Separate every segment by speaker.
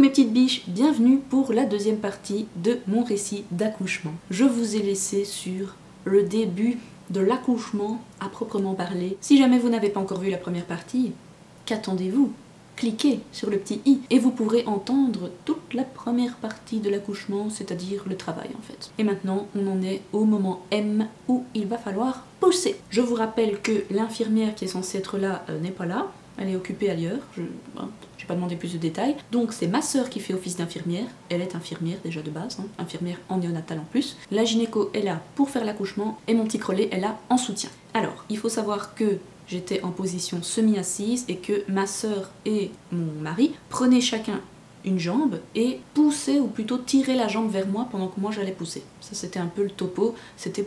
Speaker 1: mes petites biches, bienvenue pour la deuxième partie de mon récit d'accouchement. Je vous ai laissé sur le début de l'accouchement à proprement parler. Si jamais vous n'avez pas encore vu la première partie, qu'attendez-vous? Cliquez sur le petit i et vous pourrez entendre toute la première partie de l'accouchement, c'est-à-dire le travail en fait. Et maintenant, on en est au moment M où il va falloir pousser. Je vous rappelle que l'infirmière qui est censée être là n'est pas là. Elle est occupée ailleurs, je n'ai pas demandé plus de détails. Donc c'est ma sœur qui fait office d'infirmière, elle est infirmière déjà de base, hein, infirmière en néonatal en plus. La gynéco est là pour faire l'accouchement et mon petit crollet est là en soutien. Alors, il faut savoir que j'étais en position semi-assise et que ma sœur et mon mari prenaient chacun une jambe et poussaient, ou plutôt tiraient la jambe vers moi pendant que moi j'allais pousser. Ça c'était un peu le topo, c'était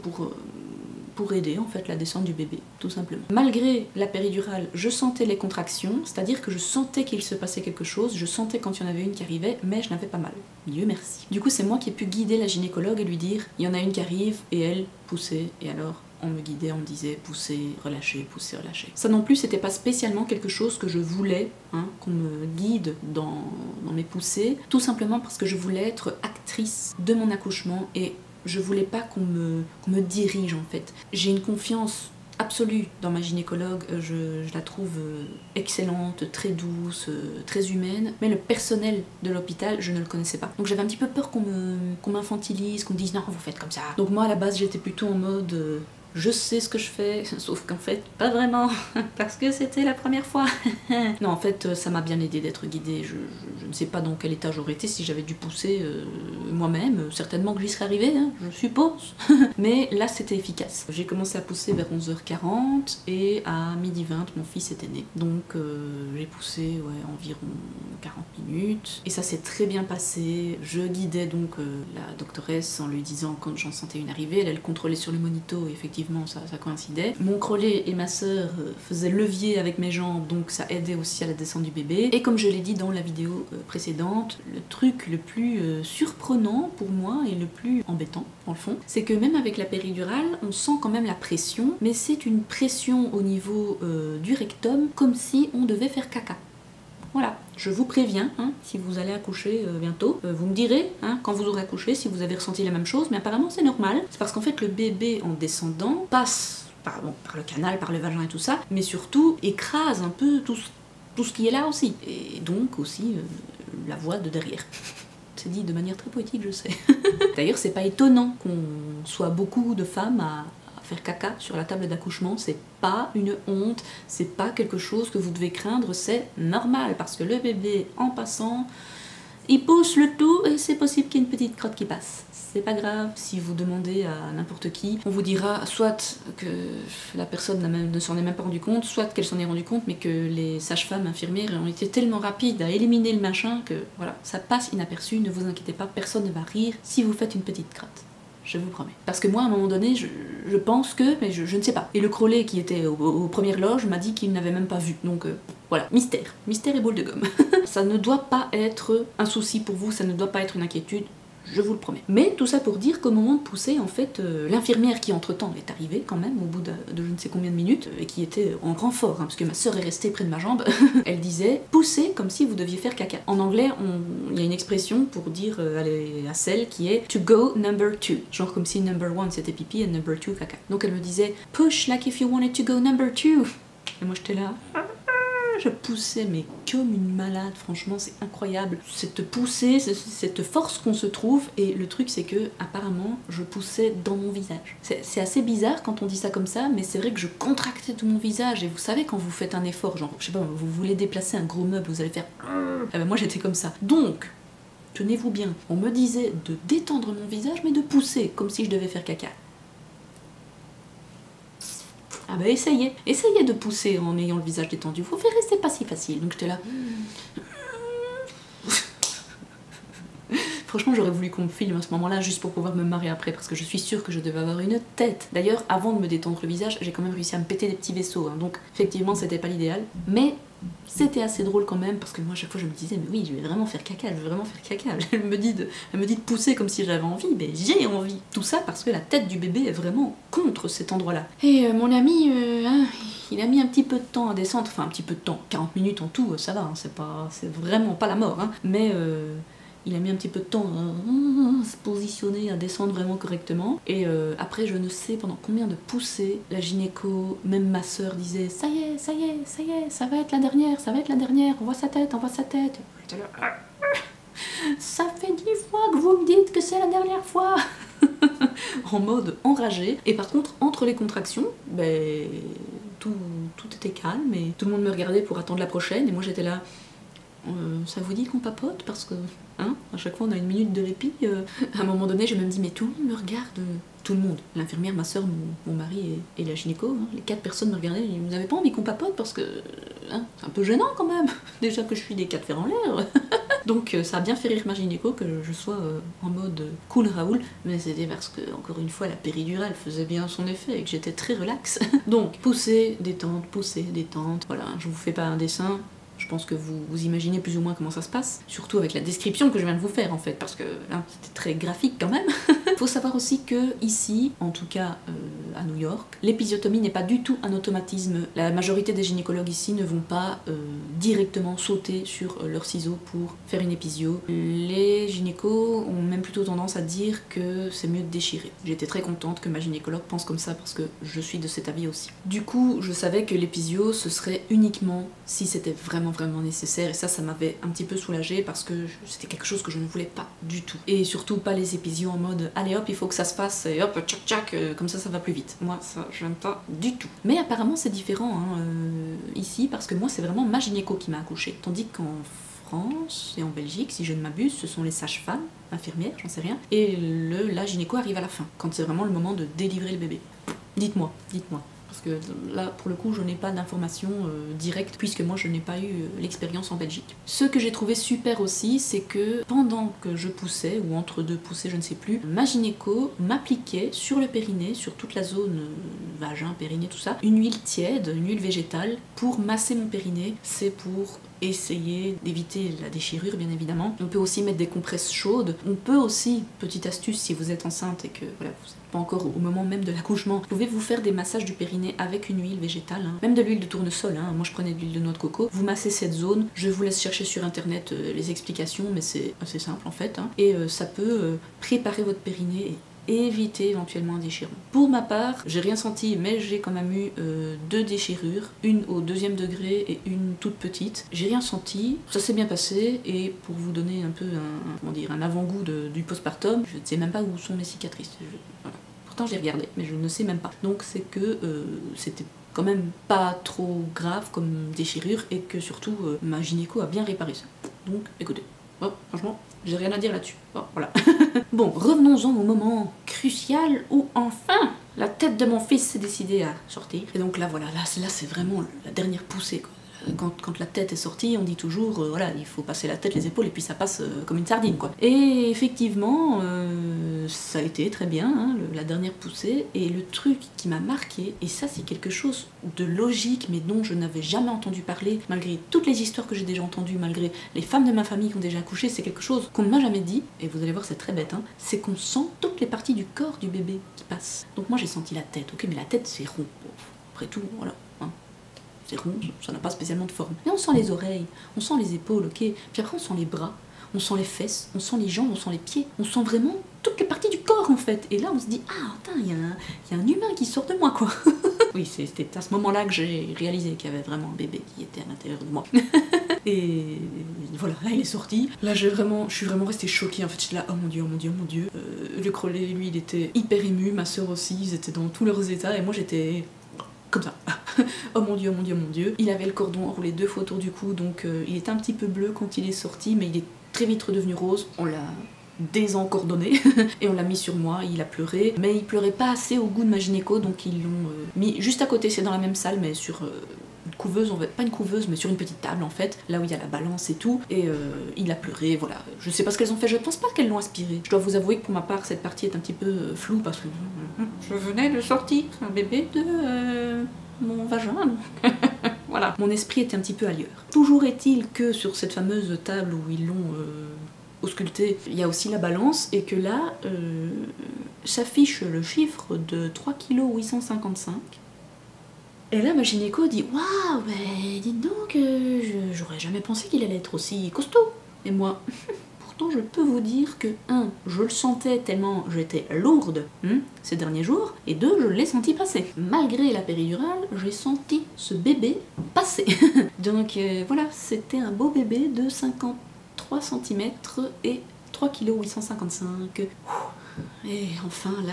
Speaker 1: pour aider en fait la descente du bébé, tout simplement. Malgré la péridurale, je sentais les contractions, c'est-à-dire que je sentais qu'il se passait quelque chose, je sentais quand il y en avait une qui arrivait, mais je n'avais pas mal. Dieu merci. Du coup, c'est moi qui ai pu guider la gynécologue et lui dire, il y en a une qui arrive, et elle poussait, et alors on me guidait, on me disait pousser, relâcher, pousser, relâcher. Ça non plus, c'était pas spécialement quelque chose que je voulais, hein, qu'on me guide dans mes poussées, tout simplement parce que je voulais être actrice de mon accouchement et je voulais pas qu'on me dirige en fait. J'ai une confiance absolue dans ma gynécologue, je la trouve excellente, très douce, très humaine, mais le personnel de l'hôpital, je ne le connaissais pas. Donc j'avais un petit peu peur qu'on m'infantilise, qu'on me dise non, vous faites comme ça. Donc moi à la base j'étais plutôt en mode je sais ce que je fais, sauf qu'en fait, pas vraiment, parce que c'était la première fois. Non, en fait, ça m'a bien aidé d'être guidée. Je ne sais pas dans quel état j'aurais été si j'avais dû pousser moi-même. Certainement que j'y serais arrivée, hein, je suppose. Mais là, c'était efficace. J'ai commencé à pousser vers 11h40 et à 12h20, mon fils était né. Donc, j'ai poussé ouais, environ 40 minutes. Et ça s'est très bien passé. Je guidais donc la doctoresse en lui disant quand j'en sentais une arrivée. Elle contrôlait sur le monito, effectivement. Ça coïncidait. Mon crollet et ma sœur faisaient levier avec mes jambes, donc ça aidait aussi à la descente du bébé. Et comme je l'ai dit dans la vidéo précédente, le truc le plus surprenant pour moi et le plus embêtant, dans le fond, c'est que même avec la péridurale, on sent quand même la pression, mais c'est une pression au niveau du rectum, comme si on devait faire caca. Voilà, je vous préviens, hein, si vous allez accoucher bientôt, vous me direz, hein, quand vous aurez accouché, si vous avez ressenti la même chose, mais apparemment c'est normal. C'est parce qu'en fait le bébé en descendant passe par le canal, par le vagin et tout ça, mais surtout écrase un peu tout ce qui est là aussi. Et donc aussi la voix de derrière. C'est dit de manière très poétique, je sais. D'ailleurs, c'est pas étonnant qu'on soit beaucoup de femmes à faire caca sur la table d'accouchement, c'est pas une honte, c'est pas quelque chose que vous devez craindre, c'est normal, parce que le bébé, en passant, il pousse le tout et c'est possible qu'il y ait une petite crotte qui passe. C'est pas grave, si vous demandez à n'importe qui, on vous dira soit que la personne ne s'en est même pas rendu compte, soit qu'elle s'en est rendu compte, mais que les sages-femmes infirmières ont été tellement rapides à éliminer le machin que voilà, ça passe inaperçu, ne vous inquiétez pas, personne ne va rire si vous faites une petite crotte. Je vous promets. Parce que moi, à un moment donné, je pense que, mais je ne sais pas. Et le crollet qui était aux premières loges m'a dit qu'il n'avait même pas vu. Donc voilà, mystère. Mystère et boule de gomme. Ça ne doit pas être un souci pour vous, ça ne doit pas être une inquiétude. Je vous le promets. Mais tout ça pour dire qu'au moment de pousser, en fait, l'infirmière qui entre-temps est arrivée quand même, au bout de je ne sais combien de minutes, et qui était en renfort, hein, parce que ma sœur est restée près de ma jambe, elle disait « poussez comme si vous deviez faire caca ». En anglais, il y a une expression pour dire à celle qui est « to go number 2 », genre comme si number 1 c'était pipi et number 2 caca. Donc elle me disait « push like if you wanted to go number 2 ». Et moi j'étais là... Je poussais mais comme une malade, franchement c'est incroyable. Cette poussée, cette force qu'on se trouve, et le truc c'est que apparemment je poussais dans mon visage. C'est assez bizarre quand on dit ça comme ça, mais c'est vrai que je contractais tout mon visage, et vous savez quand vous faites un effort, genre je sais pas, vous voulez déplacer un gros meuble, vous allez faire... Ah ben moi j'étais comme ça. Donc, tenez-vous bien, on me disait de détendre mon visage mais de pousser, comme si je devais faire caca. Ah bah essayez de pousser en ayant le visage détendu, vous verrez c'est pas si facile. Donc j'étais là... Franchement j'aurais voulu qu'on me filme à ce moment là juste pour pouvoir me marrer après, parce que je suis sûre que je devais avoir une tête. D'ailleurs avant de me détendre le visage, j'ai quand même réussi à me péter des petits vaisseaux, hein, donc effectivement c'était pas l'idéal. Mais C'était assez drôle quand même, parce que moi à chaque fois je me disais mais oui je vais vraiment faire caca, je vais vraiment faire caca. Elle me dit de pousser comme si j'avais envie, mais j'ai envie. Tout ça parce que la tête du bébé est vraiment contre cet endroit-là. Et mon ami, il a mis un petit peu de temps à descendre, enfin un petit peu de temps, 40 minutes en tout, ça va, hein, c'est vraiment pas la mort, hein. Mais il a mis un petit peu de temps à se positionner, à descendre vraiment correctement. Et après, je ne sais pendant combien de poussées, la gynéco, même ma soeur disait ça y est, ça y est, ça y est, ça va être la dernière, ça va être la dernière, on voit sa tête, on voit sa tête. J'étais là, ça fait 10 fois que vous me dites que c'est la dernière fois. En mode enragé. Et par contre, entre les contractions, ben, tout était calme et tout le monde me regardait pour attendre la prochaine. Et moi j'étais là. Ça vous dit qu'on papote parce que, hein, à chaque fois on a une minute de répit. À un moment donné, j'ai même dit, mais tout le monde me regarde. Tout le monde. L'infirmière, ma soeur, mon mari et la gynéco, hein, les 4 personnes me regardaient. Vous n'avez pas envie qu'on papote parce que, hein, c'est un peu gênant quand même. Déjà que je suis des 4 fers en l'air. Donc ça a bien fait rire ma gynéco que je sois en mode cool Raoul, mais c'était parce que, encore une fois, la péridurale faisait bien son effet et que j'étais très relax. Donc, pousser, détente, voilà, je vous fais pas un dessin. Je pense que vous imaginez plus ou moins comment ça se passe, surtout avec la description que je viens de vous faire en fait, parce que hein, c'était très graphique quand même. Faut savoir aussi que ici, en tout cas à New York, l'épisiotomie n'est pas du tout un automatisme. La majorité des gynécologues ici ne vont pas directement sauter sur leurs ciseaux pour faire une épisio. Les gynécos ont même plutôt tendance à dire que c'est mieux de déchirer. J'étais très contente que ma gynécologue pense comme ça parce que je suis de cet avis aussi. Du coup, je savais que l'épisio ce serait uniquement si c'était vraiment nécessaire, et ça m'avait un petit peu soulagée parce que c'était quelque chose que je ne voulais pas du tout. Et surtout pas les épisios en mode allez hop il faut que ça se passe et hop tchac tchac comme ça va plus vite. Moi ça j'aime pas du tout. Mais apparemment c'est différent hein, ici parce que moi c'est vraiment ma gynéco qui m'a accouchée. Tandis qu'en France et en Belgique, si je ne m'abuse, ce sont les sages-femmes, infirmières, j'en sais rien, et la gynéco arrive à la fin, quand c'est vraiment le moment de délivrer le bébé. Dites-moi. Parce que là, pour le coup, je n'ai pas d'informations directes, puisque moi, je n'ai pas eu l'expérience en Belgique. Ce que j'ai trouvé super aussi, c'est que pendant que je poussais, ou entre deux poussées, je ne sais plus, ma gynéco m'appliquait sur le périnée, sur toute la zone vagin, périnée, tout ça, une huile tiède, une huile végétale, pour masser mon périnée. C'est pour essayer d'éviter la déchirure, bien évidemment. On peut aussi mettre des compresses chaudes. On peut aussi, petite astuce, si vous êtes enceinte et que voilà, vous n'êtes pas encore au moment même de l'accouchement, vous pouvez vous faire des massages du périnée avec une huile végétale, hein. Même de l'huile de tournesol, hein. Moi je prenais de l'huile de noix de coco. Vous massez cette zone, je vous laisse chercher sur internet les explications, mais c'est assez simple en fait, hein. Et ça peut préparer votre périnée et éviter éventuellement un déchirement. Pour ma part, j'ai rien senti, mais j'ai quand même eu 2 déchirures, une au 2e degré et une toute petite. J'ai rien senti, ça s'est bien passé, et pour vous donner un peu un avant-goût du postpartum, je ne sais même pas où sont mes cicatrices. Voilà. Pourtant j'ai regardé, mais je ne sais même pas. Donc c'est que c'était quand même pas trop grave comme déchirure, et que surtout ma gynéco a bien réparé ça. Donc écoutez, oh, franchement, j'ai rien à dire là-dessus. Bon, voilà. Bon, revenons-en au moment crucial où enfin la tête de mon fils s'est décidée à sortir. Et donc là, voilà, là c'est vraiment la dernière poussée, quoi. Quand la tête est sortie, on dit toujours, voilà, il faut passer la tête, les épaules, et puis ça passe comme une sardine, quoi. Et effectivement, ça a été très bien, hein, la dernière poussée, et le truc qui m'a marqué, et ça c'est quelque chose de logique, mais dont je n'avais jamais entendu parler, malgré toutes les histoires que j'ai déjà entendues, malgré les femmes de ma famille qui ont déjà accouché, c'est quelque chose qu'on ne m'a jamais dit, et vous allez voir c'est très bête, hein, c'est qu'on sent toutes les parties du corps du bébé qui passent. Donc moi j'ai senti la tête, ok, mais la tête c'est rond, bon, après tout, voilà. C'est rond, ça n'a pas spécialement de forme. Mais on sent les oreilles, on sent les épaules, ok. Puis après on sent les bras, on sent les fesses, on sent les jambes, on sent les pieds. On sent vraiment toutes les parties du corps en fait. Et là on se dit, ah putain, il y a un humain qui sort de moi quoi. Oui, c'était à ce moment-là que j'ai réalisé qu'il y avait vraiment un bébé qui était à l'intérieur de moi. Et voilà, là il est sorti. Là je suis vraiment restée choquée en fait. J'étais là, oh mon dieu, oh mon dieu, oh mon dieu. Le Crollet, lui, il était hyper ému, ma soeur aussi, ils étaient dans tous leurs états, et moi j'étais comme ça. Oh mon dieu, oh mon dieu, oh mon dieu. Il avait le cordon enroulé 2 fois autour du cou, donc il était un petit peu bleu quand il est sorti, mais il est très vite redevenu rose. On l'a désencordonné et on l'a mis sur moi, il a pleuré, mais il pleurait pas assez au goût de ma gynéco, donc ils l'ont mis juste à côté, c'est dans la même salle, mais sur une couveuse, pas une couveuse, mais sur une petite table en fait, là où il y a la balance et tout, et il a pleuré, voilà. Je sais pas ce qu'elles ont fait, je pense pas qu'elles l'ont aspiré. Je dois vous avouer que pour ma part, cette partie est un petit peu floue, parce que je venais de sortir un bébé de mon vagin, donc voilà, mon esprit était un petit peu ailleurs. Toujours est-il que sur cette fameuse table où ils l'ont ausculté, il y a aussi la balance et que là s'affiche le chiffre de 3,855 kg. Et là ma gynéco dit waouh, mais dites donc, j'aurais jamais pensé qu'il allait être aussi costaud. Et moi, pourtant je peux vous dire que 1, je le sentais tellement j'étais lourde ces derniers jours, et 2, je l'ai senti passer. Malgré la péridurale, j'ai senti ce bébé passer. Donc voilà, c'était un beau bébé de 53 cm et 3,855 kg. Et enfin là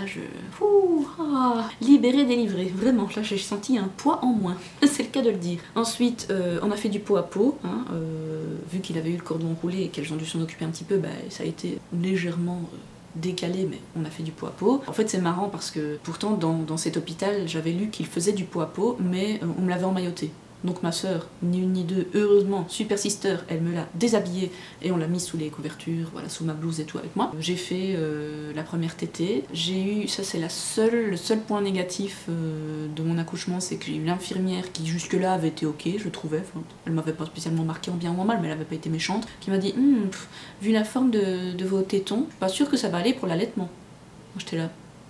Speaker 1: libéré, délivré, vraiment, là j'ai senti un poids en moins, c'est le cas de le dire. Ensuite on a fait du pot à pot, hein, vu qu'il avait eu le cordon roulé et qu'elles ont dû s'en occuper un petit peu, bah, ça a été légèrement décalé, mais on a fait du pot à pot. En fait c'est marrant parce que pourtant dans cet hôpital j'avais lu qu'il faisait du pot à pot, mais on me l'avait emmailloté. Donc ma soeur, ni une ni deux, heureusement, super sister, elle me l'a déshabillée et on l'a mis sous les couvertures, voilà, sous ma blouse et tout avec moi. J'ai fait la première tétée. J'ai eu, ça c'est le seul point négatif de mon accouchement, c'est que j'ai eu l'infirmière qui jusque-là avait été ok, je trouvais. Enfin, elle m'avait pas spécialement marqué en bien ou en mal, mais elle avait pas été méchante, qui m'a dit vu la forme de vos tétons, je suis pas sûre que ça va aller pour l'allaitement. Moi j'étais là.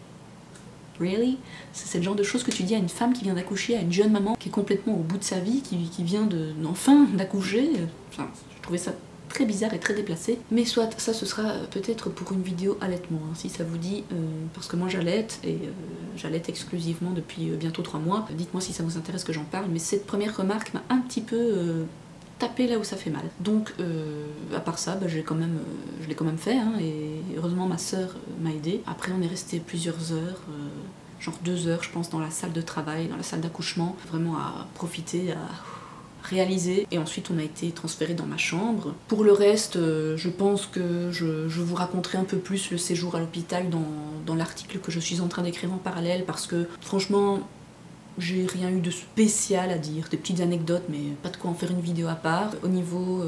Speaker 1: Really? C'est le genre de choses que tu dis à une femme qui vient d'accoucher, à une jeune maman qui est complètement au bout de sa vie, qui vient enfin d'accoucher. Enfin, je trouvais ça très bizarre et très déplacé. Mais soit, ça ce sera peut-être pour une vidéo allaitement, hein, si ça vous dit, parce que moi j'allaite, et j'allaite exclusivement depuis bientôt 3 mois. Dites-moi si ça vous intéresse que j'en parle, mais cette première remarque m'a un petit peu taper là où ça fait mal. Donc à part ça, bah, je l'ai quand même fait, hein, et heureusement ma soeur m'a aidée. Après on est resté plusieurs heures, genre 2 heures je pense, dans la salle de travail, dans la salle d'accouchement, vraiment à profiter, à réaliser, et ensuite on a été transféré dans ma chambre. Pour le reste, je pense que je vous raconterai un peu plus le séjour à l'hôpital dans l'article que je suis en train d'écrire en parallèle, parce que franchement j'ai rien eu de spécial à dire, des petites anecdotes, mais pas de quoi en faire une vidéo à part. Au niveau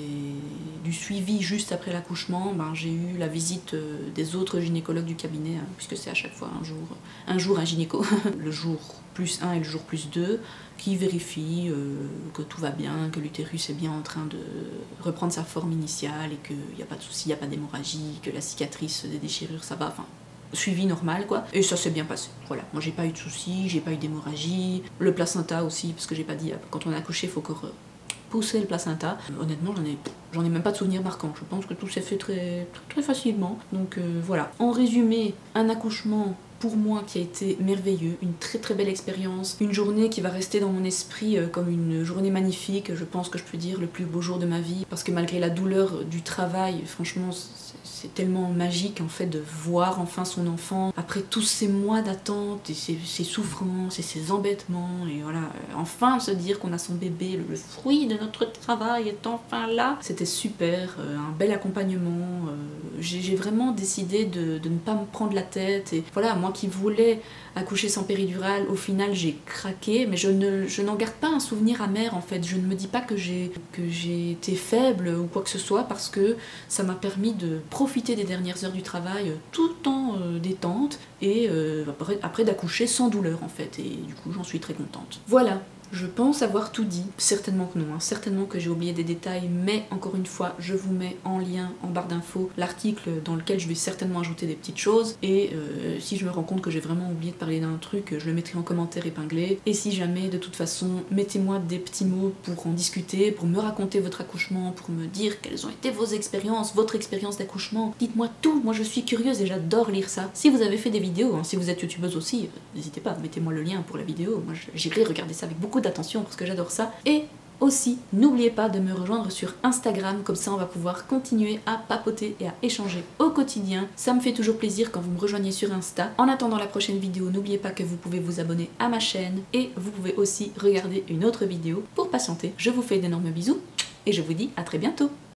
Speaker 1: du suivi juste après l'accouchement, ben, j'ai eu la visite des autres gynécologues du cabinet, hein, puisque c'est à chaque fois un jour un gynéco, le jour +1 et le jour +2, qui vérifie que tout va bien, que l'utérus est bien en train de reprendre sa forme initiale et qu'il n'y a pas de soucis, il n'y a pas d'hémorragie, que la cicatrice des déchirures ça va, enfin suivi normal quoi, et ça s'est bien passé. Voilà, moi j'ai pas eu de soucis, j'ai pas eu d'hémorragie, le placenta aussi, parce que j'ai pas dit, quand on a accouché il faut encore pousser le placenta. Honnêtement j'en ai même pas de souvenirs marquants, je pense que tout s'est fait très facilement, donc voilà. En résumé, un accouchement pour moi qui a été merveilleux, une très belle expérience, une journée qui va rester dans mon esprit comme une journée magnifique, je pense que je peux dire le plus beau jour de ma vie, parce que malgré la douleur du travail, franchement c'est tellement magique en fait de voir enfin son enfant, après tous ces mois d'attente et ces souffrances et ces embêtements, et voilà, enfin se dire qu'on a son bébé, le fruit de notre travail est enfin là. C'était super, un bel accompagnement, j'ai vraiment décidé de ne pas me prendre la tête, et voilà, moi qui voulais accoucher sans péridurale, au final j'ai craqué, mais je n'en garde pas un souvenir amer en fait, je ne me dis pas que j'ai été faible ou quoi que ce soit, parce que ça m'a permis de profiter des dernières heures du travail tout en détente, et après d'accoucher sans douleur en fait, et du coup j'en suis très contente. Voilà. Je pense avoir tout dit, certainement que non, hein. Certainement que j'ai oublié des détails, mais encore une fois, je vous mets en lien en barre d'infos l'article dans lequel je vais certainement ajouter des petites choses, et si je me rends compte que j'ai vraiment oublié de parler d'un truc, je le mettrai en commentaire épinglé, et si jamais, de toute façon, mettez-moi des petits mots pour en discuter, pour me raconter votre accouchement, pour me dire quelles ont été vos expériences, votre expérience d'accouchement, dites-moi tout, moi je suis curieuse et j'adore lire ça. Si vous avez fait des vidéos, hein, si vous êtes youtubeuse aussi, n'hésitez pas, mettez-moi le lien pour la vidéo, moi j'irai regarder ça avec beaucoup d'attention parce que j'adore ça. Et aussi, n'oubliez pas de me rejoindre sur Instagram, comme ça on va pouvoir continuer à papoter et à échanger au quotidien. Ça me fait toujours plaisir quand vous me rejoignez sur Insta. En attendant la prochaine vidéo, n'oubliez pas que vous pouvez vous abonner à ma chaîne et vous pouvez aussi regarder une autre vidéo pour patienter. Je vous fais d'énormes bisous et je vous dis à très bientôt.